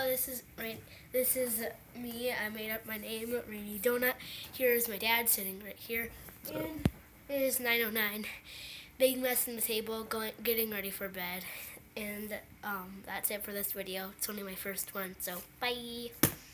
This is me. I made up my name, Rainy Donut. Here's my dad sitting right here, and it is 9:09. Big mess in the table, getting ready for bed, and that's it for this video. It's only my first one, so bye.